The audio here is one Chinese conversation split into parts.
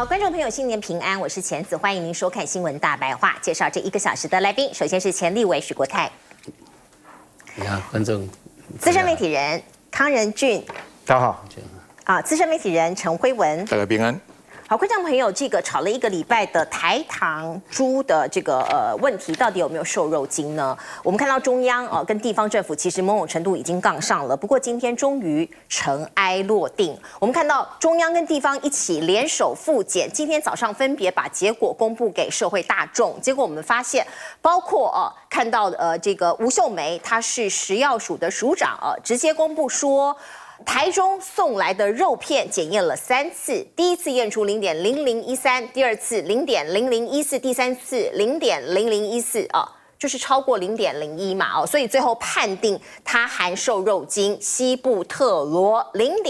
观众朋友，新年平安，我是钱子，欢迎您收看《新闻大白话》，介绍这1个小时的来宾。首先是前立委许国泰， 你好，观众， 资深媒体人康仁俊， 大家好， 资深媒体人陈辉文， 大家平安。 好，观众朋友，这个炒了1个礼拜的台糖猪的这个问题，到底有没有瘦肉精呢？我们看到中央跟地方政府其实某种程度已经杠上了，不过今天终于尘埃落定。我们看到中央跟地方一起联手复检，今天早上分别把结果公布给社会大众。结果我们发现，包括看到这个吴秀梅，她是食药署的署长直接公布说，台中送来的肉片检验了3次，第一次验出0.0013，第二次0.0014，第三次0.0014就是超过0.01嘛所以最后判定它含瘦肉精西布特罗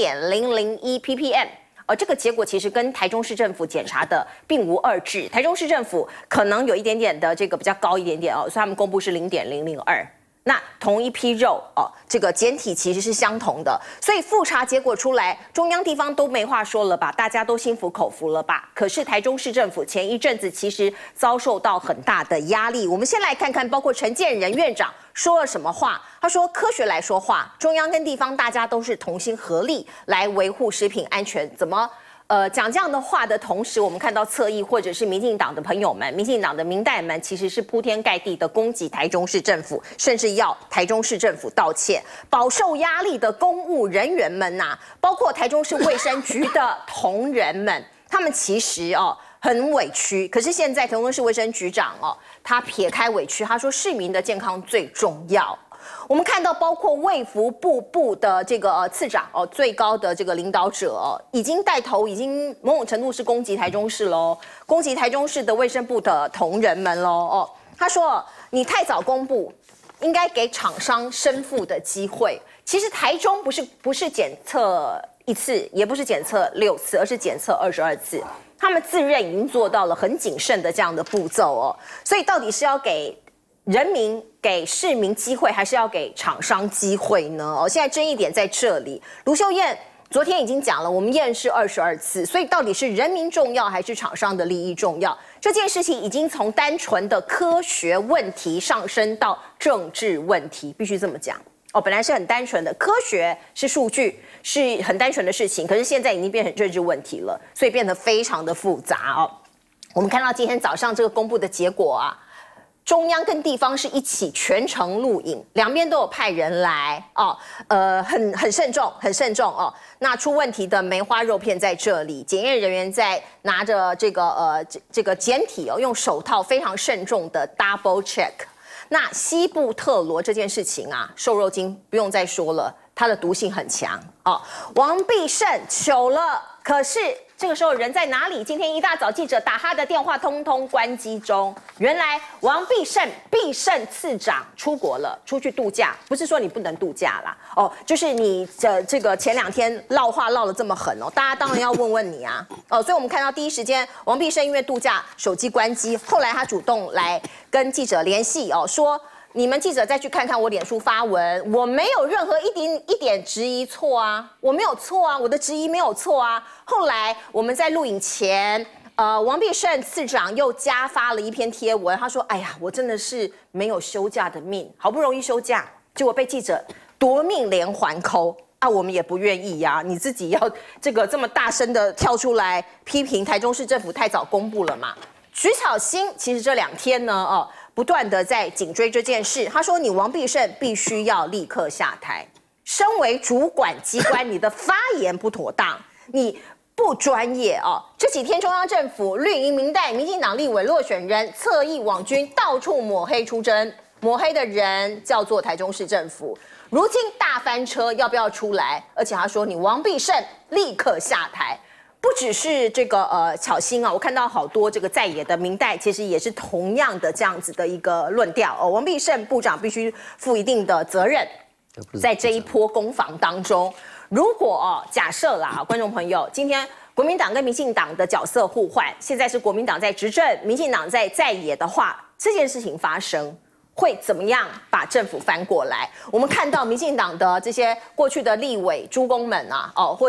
0.001 ppm。这个结果其实跟台中市政府检查的并无二致，台中市政府可能有一点点的这个比较高一点点所以他们公布是0.002。那同一批肉这个检体其实是相同的，所以复查结果出来，中央地方都没话说了吧？大家都心服口服了吧？可是台中市政府前一阵子其实遭受到很大的压力。我们先来看看，包括陈建仁院长说了什么话。他说：“科学来说话，中央跟地方大家都是同心合力来维护食品安全。怎么？”讲这样的话的同时，我们看到侧翼或者是民进党的朋友们、民进党的民代们，其实是铺天盖地的攻击台中市政府，甚至要台中市政府道歉。饱受压力的公务人员们包括台中市卫生局的同仁们，他们其实很委屈。可是现在台中市卫生局长他撇开委屈，他说市民的健康最重要。我们看到，包括卫福部的这个次长最高的这个领导者已经带头，已经某种程度是攻击台中市喽，攻击台中市的卫生部的同仁们喽他说你太早公布，应该给厂商申复的机会。其实台中不是检测1次，也不是检测6次，而是检测22次。他们自认已经做到了很谨慎的这样的步骤所以到底是要给人民给市民机会，还是要给厂商机会呢？现在争议点在这里。卢秀燕昨天已经讲了，我们验是22次，所以到底是人民重要还是厂商的利益重要？这件事情已经从单纯的科学问题上升到政治问题，必须这么讲本来是很单纯的科学，是数据，是很单纯的事情，可是现在已经变成政治问题了，所以变得非常的复杂我们看到今天早上这个公布的结果中央跟地方是一起全程录影，两边都有派人来很慎重，很慎重那出问题的梅花肉片在这里，检验人员在拿着这个检体用手套非常慎重的 double check。那西布特罗这件事情瘦肉精不用再说了，它的毒性很强王必胜糗了，可是这个时候人在哪里？今天一大早记者打他的电话，通通关机中。原来王必胜次长出国了，出去度假。不是说你不能度假啦就是你这个前2天撂话唠得这么狠大家当然要问问你所以我们看到第一时间王必胜因为度假手机关机，后来他主动来跟记者联系说，你们记者再去看看我脸书发文，我没有任何一点质疑错我没有错我的质疑没有错后来我们在录影前，王必胜次长又加发了一篇贴文，他说：“哎呀，我真的是没有休假的命，好不容易休假，结果被记者夺命连环扣我们也不愿意你自己要这么大声的跳出来批评台中市政府太早公布了嘛。”徐巧芯其实这2天呢不断的在紧追这件事，他说：“你王必胜必须要立刻下台，身为主管机关，你的发言不妥当，你不专业这几天中央政府绿营民代民进党立委落选人侧翼网军到处抹黑出征，抹黑的人叫做台中市政府。如今大翻车，要不要出来？而且他说你王必胜立刻下台。”不只是这个巧芯我看到好多这个在野的民代，其实也是同样的这样子的一个论调王必胜部长必须负一定的责任，在这一波攻防当中，如果假设啦，观众朋友，今天国民党跟民进党的角色互换，现在是国民党在执政，民进党在野的话，这件事情发生会怎么样把政府翻过来？我们看到民进党的这些过去的立委诸公们或者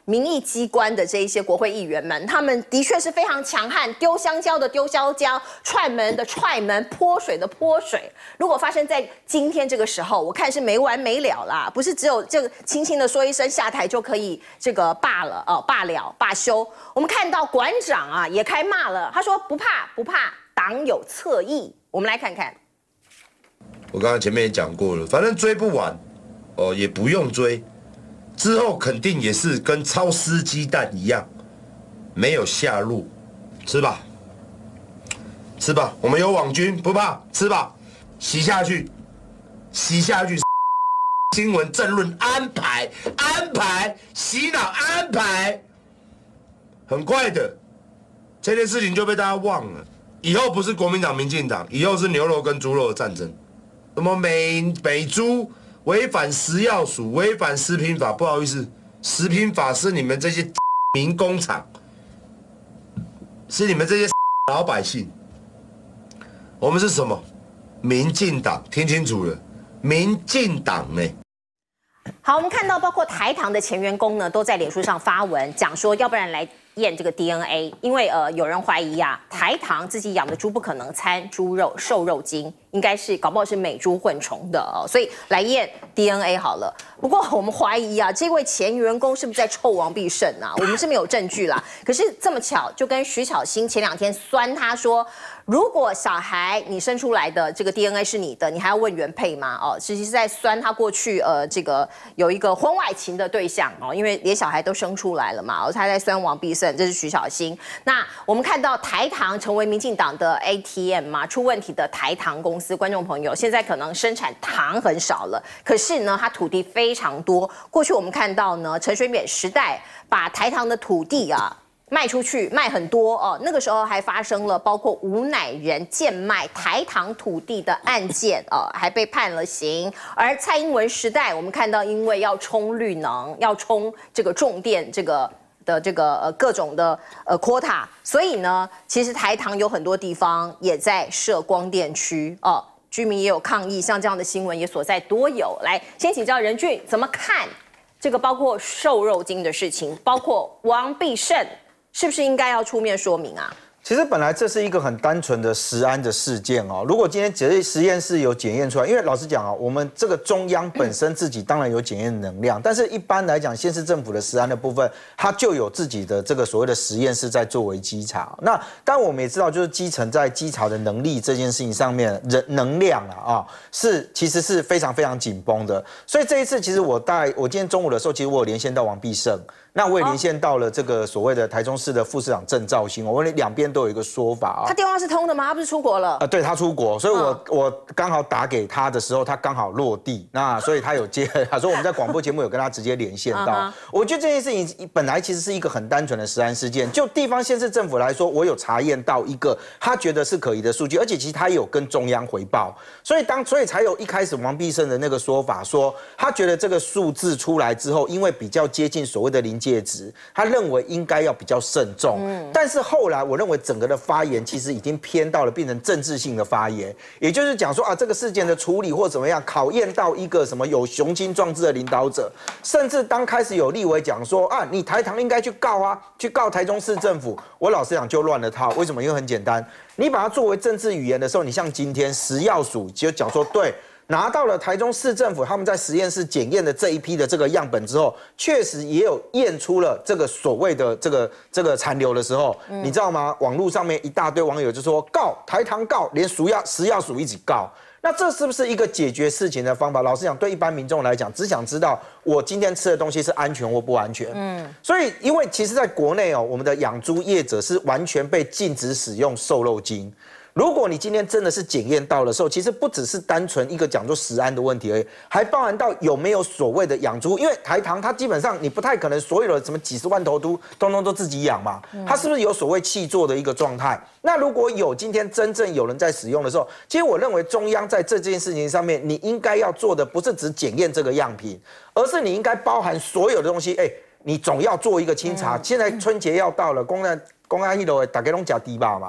民意机关的这一些国会议员们，他们的确是非常强悍，丢香蕉的丢香蕉，踹门的踹门，泼水的泼水。如果发生在今天这个时候，我看是没完没了啦，不是只有这个轻轻的说一声下台就可以这个罢休。我们看到馆长啊也开骂了，他说不怕，党有侧翼。我们来看看。 我刚刚前面也讲过了，反正追不完，也不用追。之后肯定也是跟超湿鸡蛋一样，没有下路，吃吧，吃吧，我们有网军，不怕，吃吧，洗下去，洗下去，新闻政论安排，洗脑安排，很快的，这件事情就被大家忘了。以后不是国民党、民进党，以后是牛肉跟猪肉的战争。什么美猪？违反食药署，违反食品法，不好意思，食品法是你们这些民工厂，是你们这些老百姓。我们是什么？民进党，听清楚了，民进党呢？ 好，我们看到包括台糖的前员工呢，都在脸书上发文讲说，要不然来验这个 DNA， 因为有人怀疑啊，台糖自己养的猪不可能掺猪肉瘦肉精，应该是搞不好是美猪混虫的哦，所以来验 DNA 好了。不过我们怀疑啊，这位前员工是不是在臭王必胜啊？我们是没有证据啦。可是这么巧，就跟徐巧芯前2天酸他说，如果小孩你生出来的这个 DNA 是你的，你还要问原配吗？哦，实际是在酸他过去这个有一个婚外情的对象哦，因为连小孩都生出来了嘛，他在酸王必胜，这是徐巧芯。那我们看到台糖成为民进党的 ATM 嘛，出问题的台糖公司，观众朋友现在可能生产糖很少了，可是呢，它土地非常多。过去我们看到呢，陈水扁时代把台糖的土地啊卖出去，卖很多哦。那个时候还发生了包括吴乃仁贱卖台糖土地的案件还被判了刑。而蔡英文时代，我们看到因为要冲绿能，要冲这个重电各种的quota， 所以呢，其实台糖有很多地方也在设光电区哦。居民也有抗议，像这样的新闻也所在多有。来，先请教仁俊怎么看这个包括瘦肉精的事情，包括王必胜是不是应该要出面说明啊？ 其实本来这是一个很单纯的食安的事件哦。如果今天实验室有检验出来，因为老实讲啊，我们这个中央本身自己当然有检验能量，但是一般来讲，县市政府的食安的部分，它就有自己的这个所谓的实验室在作为稽查。那当然我们也知道，就是基层在稽查的能力这件事情上面，能量其实是非常非常紧绷的。所以这一次，其实我今天中午的时候，其实我有连线到王必胜。那我也连线到了这个所谓的台中市的副市长郑肇兴，我们两边都有一个说法啊。 他电话是通的吗？他不是出国了？ 对，他出国，所以我刚好打给他的时候，他刚好落地，那所以他有接，他说我们在广播节目有跟他直接连线到。我觉得这件事情本来其实是一个很单纯的食安事件，就地方县市政府来说，我有查验到一个他觉得是可疑的数据，而且其实他也有跟中央回报，所以才有一开始王必胜的那个说法，说他觉得这个数字出来之后，因为比较接近所谓的临界值，他认为应该要比较慎重。但是后来我认为整个的发言其实已经偏到了变成政治性的发言，也就是讲说这个事件的处理或怎么样，考验到一个什么有雄心壮志的领导者，甚至当开始有立委讲说你台糖应该去告台中市政府，我老实讲就乱了套。为什么？因为很简单，你把它作为政治语言的时候，你像今天食药署就讲说对。拿到了台中市政府他们在实验室检验的这一批的这个样本之后，确实也有验出了这个所谓的这个残留的时候，你知道吗？网络上面一大堆网友就说告台糖告，连食药署一起告。那这是不是一个解决事情的方法？老实讲，对一般民众来讲，只想知道我今天吃的东西是安全或不安全。所以因为其实在国内我们的养猪业者是完全被禁止使用瘦肉精。如果你今天真的是检验到的时候，其实不只是单纯一个讲究食安的问题而已，还包含到有没有所谓的养猪。因为台糖它基本上你不太可能所有的什么几十万头猪通通都自己养嘛，它是不是有所谓契作的一个状态？那如果有今天真正有人在使用的时候，其实我认为中央在这件事情上面，你应该要做的不是只检验这个样品，而是你应该包含所有的东西。你总要做一个清查。现在春节要到了，公安一楼大家都吃猪肉嘛。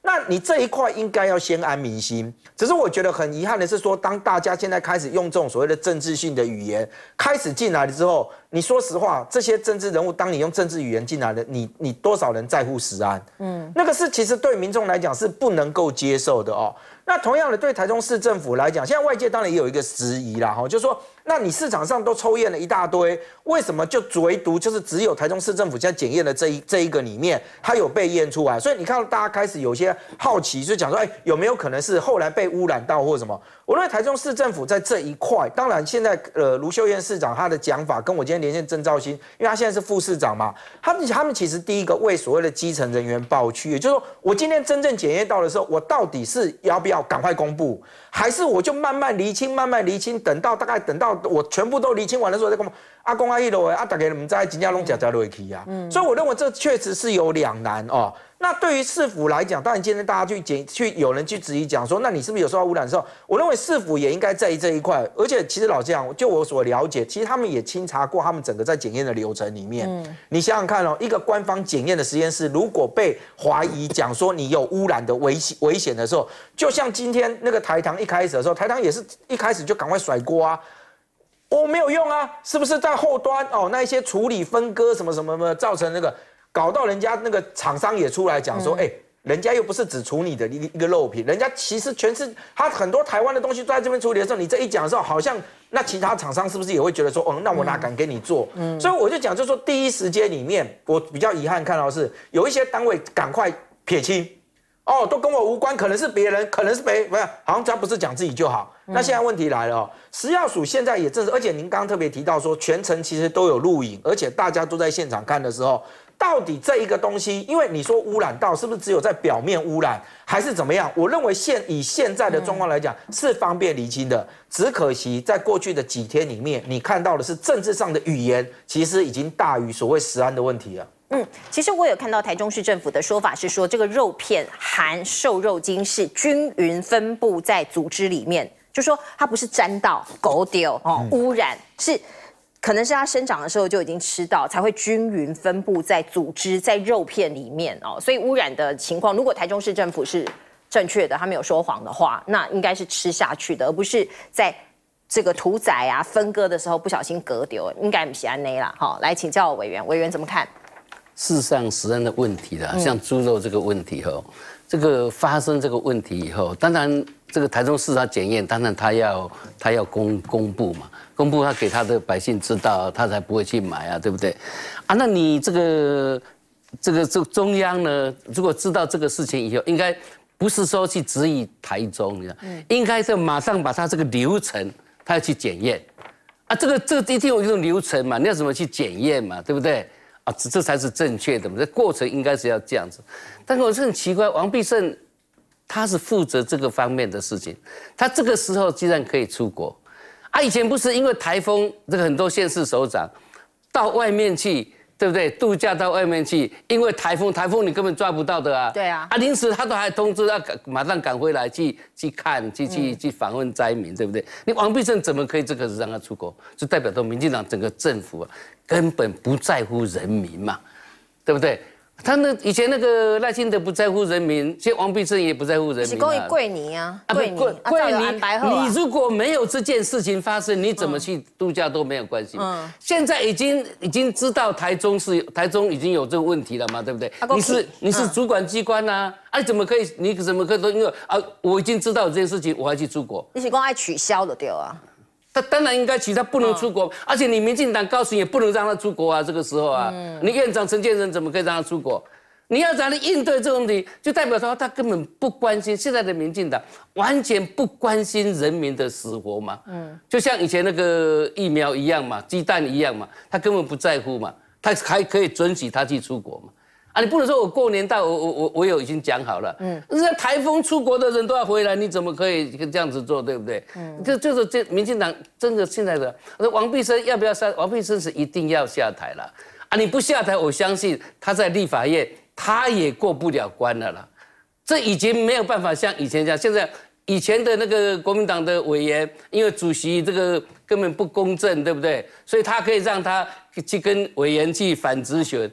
那你这一块应该要先安民心。只是我觉得很遗憾的是说，当大家现在开始用这种所谓的政治性的语言开始进来了之后，你说实话，这些政治人物，当你用政治语言进来了，你多少人在乎食安？那个是其实对民众来讲是不能够接受的哦。那同样的，对台中市政府来讲，现在外界当然也有一个质疑啦，哈，就是说，那你市场上都抽验了一大堆，为什么就唯独就是只有台中市政府现在检验的这一个里面，它有被验出来？所以你看到大家开始有些好奇，就讲说，有没有可能是后来被污染到或什么？我认为台中市政府在这一块，当然现在卢秀燕市长他的讲法跟我今天连线郑肇兴，因为他现在是副市长嘛，他们其实第一个为所谓的基层人员报区，也就是说，我今天真正检验到的时候，我到底是要不要赶快公布，还是我就慢慢厘清，等到我全部都厘清完的时候再公布。阿公阿姨的大家唔知真正拢假落去啊，所以我认为这确实是有两难哦。那对于市府来讲，当然今天大家有人去质疑讲说，那你是不是有受到污染的时候，我认为市府也应该在意这一块。而且其实老实讲，就我所了解，其实他们也清查过他们整个在检验的流程里面。你想想看哦，一个官方检验的实验室，如果被怀疑讲说你有污染的危险的时候，就像今天那个台糖一开始的时候，台糖也是一开始就赶快甩锅啊。我没有用啊，是不是在后端哦？那一些处理分割什么造成那个，搞到人家那个厂商也出来讲说，人家又不是只处理的一个肉品，人家其实全是他很多台湾的东西都在这边处理的时候，你这一讲的时候，好像那其他厂商是不是也会觉得说，那我哪敢给你做？所以我就讲，就是说第一时间里面，我比较遗憾看到的是有一些单位赶快撇清。都跟我无关，可能是别人，可能是不是，好像只要不是讲自己就好。那现在问题来了哦，食药署现在也正是，而且您刚刚特别提到说，全程其实都有录影，而且大家都在现场看的时候，到底这一个东西，因为你说污染到是不是只有在表面污染，还是怎么样？我认为以现在的状况来讲，是方便厘清的。只可惜在过去的几天里面，你看到的是政治上的语言，其实已经大于所谓食安的问题了。 其实我有看到台中市政府的说法是说，这个肉片含瘦肉精是均匀分布在组织里面，就说它不是沾到狗丢污染，是可能是它生长的时候就已经吃到，才会均匀分布在组织在肉片里面哦。所以污染的情况，如果台中市政府是正确的，他没有说谎的话，那应该是吃下去的，而不是在这个屠宰啊分割的时候不小心割丢，应该不是安内啦。好，来请教委员怎么看？ 事实上，食安的问题啦，像猪肉这个问题这个发生这个问题以后，当然这个台中市他检验，当然他要公布嘛，公布他给他的百姓知道，他才不会去买啊，对不对？啊，那你这个中央呢，如果知道这个事情以后，应该不是说去质疑台中，应该是马上把他这个流程，他要去检验啊，这个一定有一种流程嘛，你要怎么去检验嘛，对不对？啊，这才是正确的嘛，这过程应该是要这样子。但是我是很奇怪，王必胜他是负责这个方面的事情，他这个时候居然可以出国啊！以前不是因为台风，这个很多县市首长到外面去，对不对？度假到外面去，因为台风你根本抓不到的啊。 对啊。 啊，临时他都还通知要马上赶回来去看，去访问灾民，对不对？你王必胜怎么可以这个让他出国？就代表说民进党整个政府啊，根本不在乎人民嘛，对不对？他以前那个赖清德不在乎人民，现在王必胜也不在乎人民。是故意跪你啊， 跪你，你如果没有这件事情发生，你怎么去度假都没有关系。现在已经知道台中已经有这个问题了嘛，对不对？你是主管机关呐，你怎么可以都因为我已经知道这件事情，我还去出国？ 你是说爱取消的对啊？ 他当然应该取，他不能出国，而且你民进党高层也不能让他出国啊，这个时候啊，你院长陈建仁怎么可以让他出国？你要怎样应对这个问题，就代表说他根本不关心现在的民进党，完全不关心人民的死活嘛，就像以前那个疫苗一样嘛，鸡蛋一样嘛，他根本不在乎嘛，他还可以准许他去出国嘛。啊，你不能说我过年到我有已经讲好了，那台风出国的人都要回来，你怎么可以这样子做，对不对？就是这民进党真的现在的王必胜要不要下？王必胜是一定要下台了啊！你不下台，我相信他在立法院他也过不了关了啦。这已经没有办法像以前这样，现在以前的那个国民党的委员，因为主席这个根本不公正，对不对？所以他可以让他去跟委员去反质询。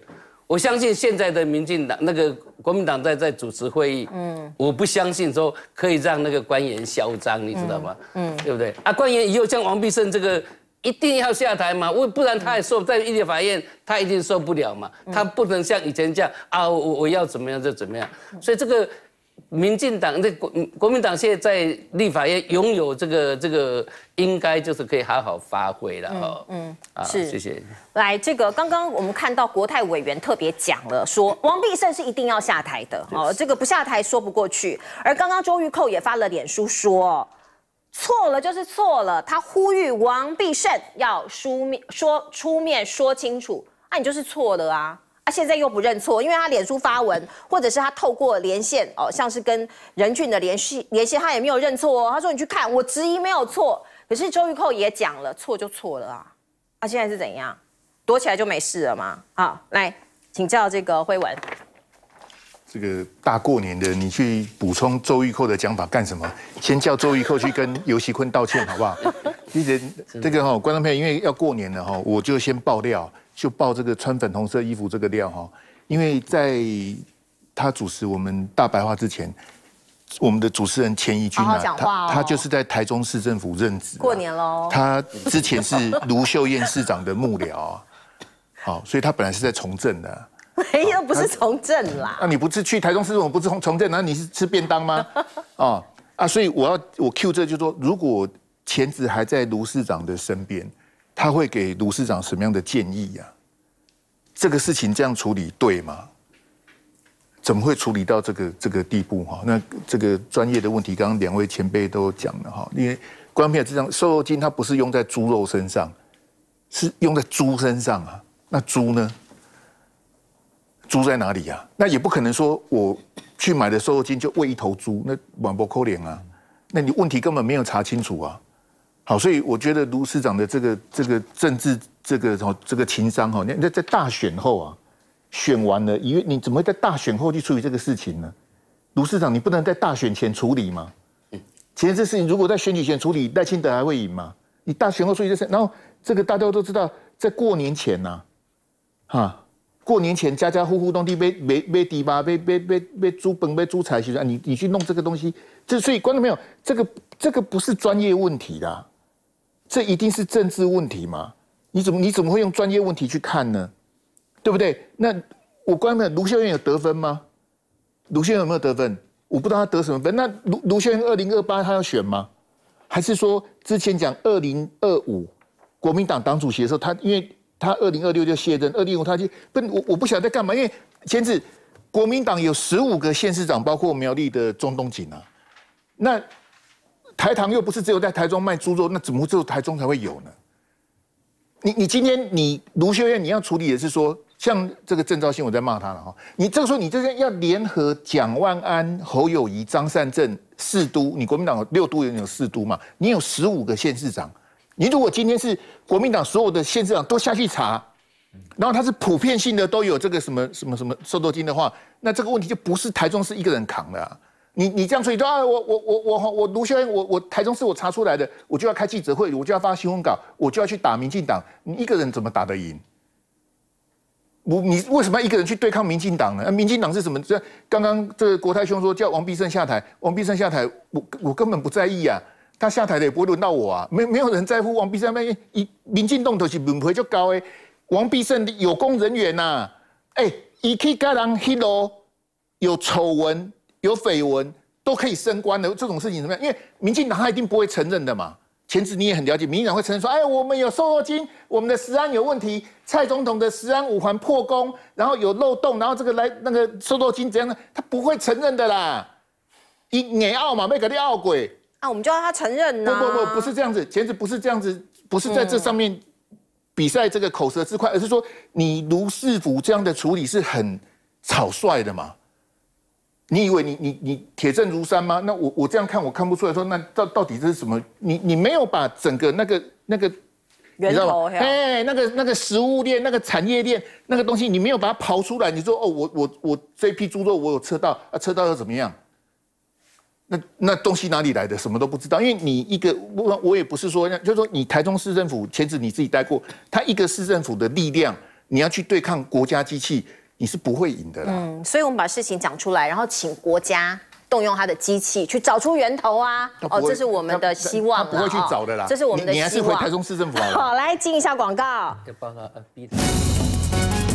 我相信现在的民进党那个国民党在主持会议，我不相信说可以让那个官员嚣张，你知道吗？对不对？啊，官员以后像王必胜这个一定要下台嘛，不然他也在立法院他一定受不了嘛，他不能像以前这样啊，我要怎么样就怎么样，所以这个。民进党、国民党现在在立法院拥有这个，应该就是可以好好发挥了是，谢谢。 来，这个刚刚我们看到国泰委员特别讲了，说王必胜是一定要下台的，这个不下台说不过去。而刚刚周玉蔻也发了脸书说，错了就是错了，他呼吁王必胜要出面说清楚，你就是错了啊。现在又不认错，因为他脸书发文，或者是他透过连线像是跟任俊的连线，他也没有认错哦。他说：“你去看，我质疑没有错。”可是周玉蔻也讲了，错就错了啊。现在是怎样？躲起来就没事了吗？好，来请教这个辉文。 这个大过年的，你去补充周玉蔻的讲法干什么？先叫周玉蔻去跟游锡堃道歉，好不好？其实这个观众朋友，因为要过年了我就先爆料。就爆这个穿粉红色衣服这个料因为在他主持我们大白话之前，我们的主持人钱怡君他就是在台中市政府任职， 过年喽。 他之前是卢秀燕市长的幕僚好，所以他本来是在从政的。 没有，不是从政啦。 你不是去台中市政府不是从政，那你是吃便当吗？所以我 Q 这就说，如果钱子还在卢市长的身边。他会给卢市长什么样的建议呀？这个事情这样处理对吗？怎么会处理到这个地步那这个专业的问题，刚刚两位前辈都讲了因为观众朋友知道，瘦肉精它不是用在猪肉身上，是用在猪身上那猪呢？猪在哪里呀？那也不可能说我去买的瘦肉精就喂一头猪，那蛮不可怜那你问题根本没有查清楚好，所以我觉得卢市长的这个政治这个情商你在大选后选完了，你怎么会在大选后去处理这个事情呢？卢市长，你不能在大选前处理吗？其实这事情如果在选举前处理，赖清德还会赢吗？你大选后处理这事，然后这个大家都知道，在过年前过年前家家户户都买猪吧，买猪本买猪财你去弄这个东西，所以观众朋友，这个不是专业问题啦。这一定是政治问题嘛？你怎么会用专业问题去看呢？对不对？那我观众卢秀燕有得分吗？卢秀燕有没有得分？我不知道她得什么分。那卢秀燕2028她要选吗？还是说之前讲2025国民党党主席的时候，因为他2026就卸任，2025他就我不晓得在干嘛，因为前次国民党有15个县市长，包括苗栗的中东锦那。台糖又不是只有在台中卖猪肉，那怎么只有台中才会有呢？你今天卢秀燕你要处理的是说，像这个郑肇兴我在骂他了你这个时候你这边要联合蒋万安、侯友宜、张善政4都，你国民党有6都有4都嘛？你有15个县市长，你如果今天是国民党所有的县市长都下去查，然后他是普遍性的都有这个什么瘦肉精的话，那这个问题就不是台中市一个人扛的你这样处理，我卢秀燕，我台中市我查出来的，我就要开记者会，我就要发新闻稿，我就要去打民进党，你一个人怎么打得赢？你为什么要一个人去对抗民进党呢？民进党是什么？刚刚这个国泰兄说叫王必胜下台，王必胜下台，我根本不在意他下台的也不会轮到我没有人在乎王必胜，民进党就是轮回就高王必胜有功人员他去跟人迄路有丑闻。有绯闻都可以升官的这种事情怎么样？因为民进党他一定不会承认的嘛。前次你也很了解，民进党会承认说，我们有瘦肉精，我们的食安有问题，蔡总统的食安5环破功，然后有漏洞，然后这个那个瘦肉精怎样呢？他不会承认的啦。你傲嘛，没给你傲鬼我们就要他承认呢。 不是这样子，前次不是这样子，不是在这上面比赛这个口舌之快，而是说你卢市府这样的处理是很草率的嘛。你以为你铁证如山吗？那我这样看我看不出来说，那到底这是什么？你没有把整个那个源头那个食物链、那个产业链那个东西，你没有把它刨出来。你说我这一批猪肉我有测到测到又怎么样？那东西哪里来的？什么都不知道。因为你我也不是说，就是说你台中市政府前次你自己待过，他一个市政府的力量，你要去对抗国家机器。 你是不会赢的啦。 所以我们把事情讲出来，然后请国家动用它的机器去找出源头啊！这是我们的希望。 他不会去找的啦， 这是我们的希望。 你还是回台中市政府好了。 好，来进一下广告。 要报告逼他。